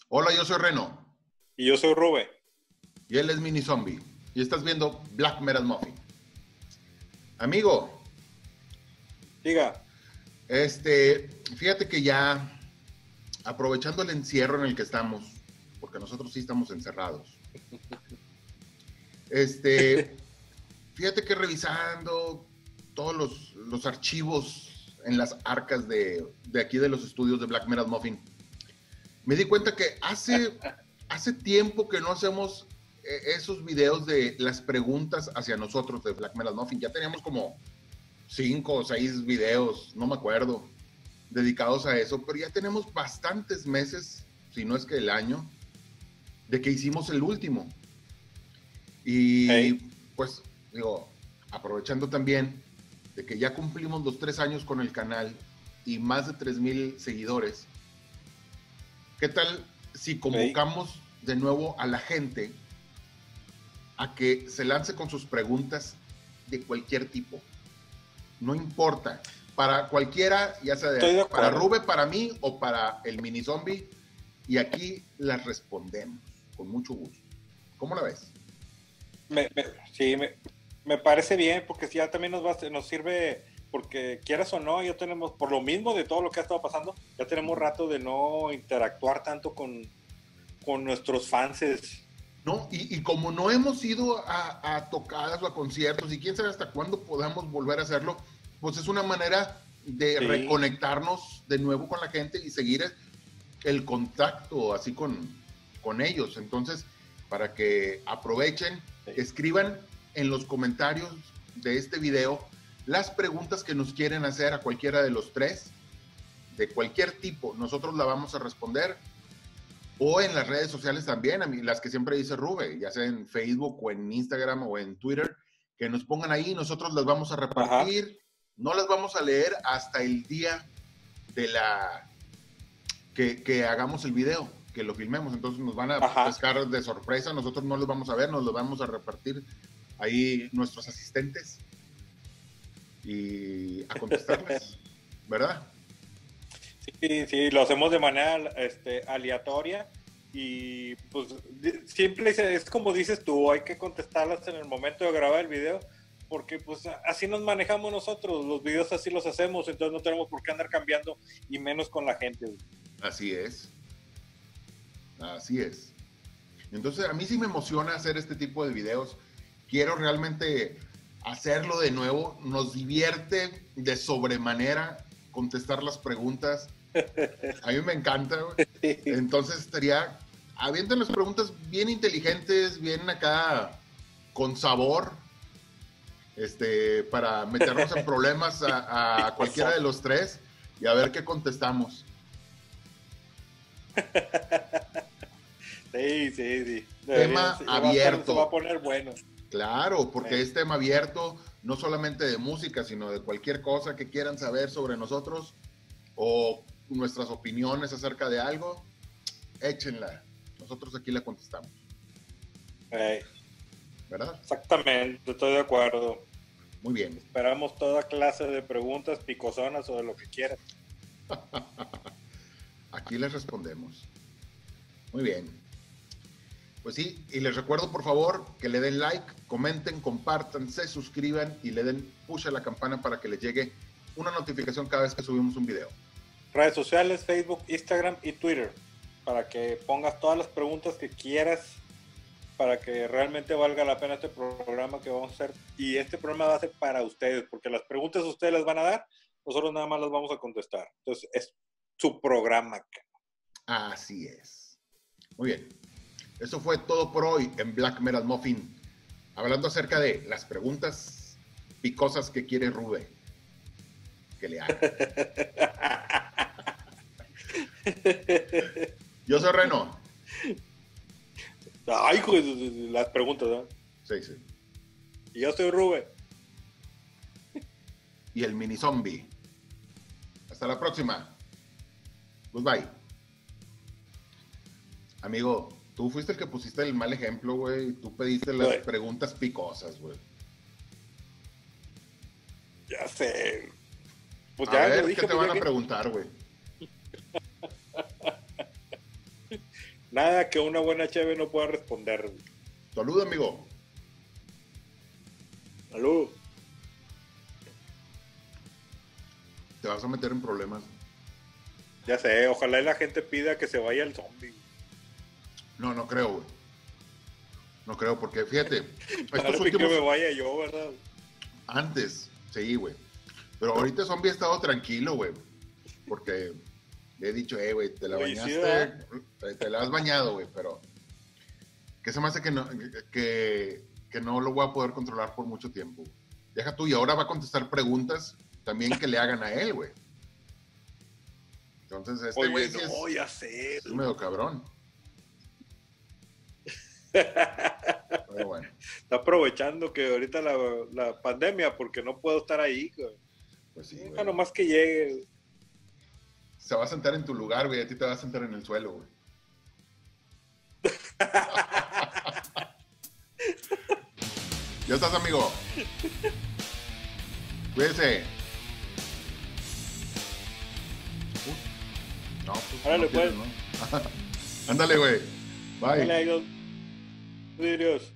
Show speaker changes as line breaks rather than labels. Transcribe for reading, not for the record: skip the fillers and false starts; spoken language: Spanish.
Hola, yo soy Reno
Y yo soy Rube.
y él es Mini Zombie y estás viendo Black Metal Muffin. Amigo,
Diga.
fíjate que ya aprovechando el encierro en el que estamos, porque nosotros sí estamos encerrados, este, fíjate que revisando todos los archivos en las arcas de aquí de los estudios de Black Metal Muffin, me di cuenta que hace tiempo que no hacemos esos videos de las preguntas hacia nosotros de Black Metal Muffin. Ya teníamos como 5 o 6 videos, no me acuerdo, dedicados a eso, pero ya tenemos bastantes meses, si no es que el año, de que hicimos el último. Y
Hey.
pues, digo, aprovechando también de que ya cumplimos los 3 años con el canal y más de 3,000 seguidores, ¿qué tal si
Hey.
convocamos de nuevo a la gente a que se lance con sus preguntas de cualquier tipo? No importa, para cualquiera, ya
Estoy
sea
de
para
acuerdo.
Rube, para mí o para el mini zombie, y aquí las respondemos con mucho gusto. ¿Cómo la ves?
Me, me- sí, me parece bien porque si ya también nos sirve, porque quieras o no, ya tenemos, por lo mismo de todo lo que ha estado pasando, ya tenemos rato de no interactuar tanto con nuestros fans.
No, y como no hemos ido a tocadas o a conciertos, y quién sabe hasta cuándo podamos volver a hacerlo, pues es una manera de
Sí,
reconectarnos de nuevo con la gente y seguir el contacto así con ellos. Entonces, para que aprovechen,
sí.
escriban en los comentarios de este video las preguntas que nos quieren hacer a cualquiera de los tres, de cualquier tipo. Nosotros la vamos a responder. O en las redes sociales también, a mí, las que siempre dice Rube, ya sea en Facebook o en Instagram o en Twitter, que nos pongan ahí, nosotros las vamos a
Ajá.
repartir, no las vamos a leer hasta el día de la que hagamos el video, que lo filmemos, entonces nos van a
Ajá.
pescar de sorpresa, nosotros no los vamos a ver, nos los vamos a repartir ahí nuestros asistentes y a contestarlas, ¿verdad?
Sí, sí, lo hacemos de manera aleatoria y pues siempre es como dices tú, hay que contestarlas en el momento de grabar el video porque pues así nos manejamos nosotros, los videos así los hacemos, entonces no tenemos por qué andar cambiando y menos con la gente.
Así es, así es. Entonces a mí sí me emociona hacer este tipo de videos. Quiero realmente hacerlo de nuevo. Nos divierte de sobremanera contestar las preguntas. A mí me encanta. Entonces estaría, avienten las preguntas bien inteligentes, bien acá con sabor, para meternos en problemas a cualquiera de los tres y a ver qué contestamos.
Sí, sí, sí.
Tema
Se va a
abierto.
poner bueno.
Claro, porque
Hey.
es tema abierto, no solamente de música, sino de cualquier cosa que quieran saber sobre nosotros o nuestras opiniones acerca de algo, échenla. Nosotros aquí la contestamos,
Hey.
¿verdad?
Exactamente, estoy de acuerdo.
Muy bien.
Esperamos toda clase de preguntas picosonas o de lo que quieras.
Aquí les respondemos. Muy bien. Pues sí, y les recuerdo por favor que le den like, comenten, compartan, se suscriban y le den push a la campana para que les llegue una notificación cada vez que subimos un video.
Redes sociales, Facebook, Instagram y Twitter, para que pongas todas las preguntas que quieras, para que realmente valga la pena este programa que vamos a hacer. Y este programa va a ser para ustedes, porque las preguntas ustedes las van a dar, nosotros nada más las vamos a contestar. Entonces es su programa.
Así es. Muy bien. Eso fue todo por hoy en Black Metal Muffin, hablando acerca de las preguntas picosas que quiere Rube que le haga. Yo soy Reno.
Ay, pues, las preguntas, ¿no?
Sí, sí.
Y yo soy Rubén.
Y el mini zombie. Hasta la próxima. Goodbye. Amigo, tú fuiste el que pusiste el mal ejemplo, güey. Tú pediste las preguntas picosas, güey.
Ya sé. Pues
A
ya lo
ver, ¿qué
dije,
te
pues
van
ya
a
que.
preguntar, güey?
Nada que una buena cheve no pueda responder.
Salud, amigo.
Salud.
Te vas a meter en problemas.
Ya sé, ojalá y la gente pida que se vaya el zombie.
No, no creo, güey. No creo, porque fíjate,
Para
estos
que me
últimos...
vaya yo, ¿verdad?
Antes, sí, güey. Pero ahorita Zombie ha estado tranquilo, güey. Porque le he dicho, güey, te la
Oye, sí,
bañaste,
¿verdad?
te la has bañado, güey, pero que se me hace que no lo voy a poder controlar por mucho tiempo. Deja tú, y ahora va a contestar preguntas también que le hagan a él, güey. Entonces, este güey
Oye,
sí
no, ya sé.
es medio cabrón. Pero bueno,
Está aprovechando que ahorita la pandemia porque no puedo estar ahí, güey.
pues sí,
Deja
güey.
nomás que llegue.
Se va a sentar en tu lugar, güey, a ti te va a sentar en el suelo, güey. Ya estás, amigo. Cuídese. No, pues
Árale,
no quieres,
pues.
¿no? Ándale, güey. Bye.
Dale ahí los vidrios.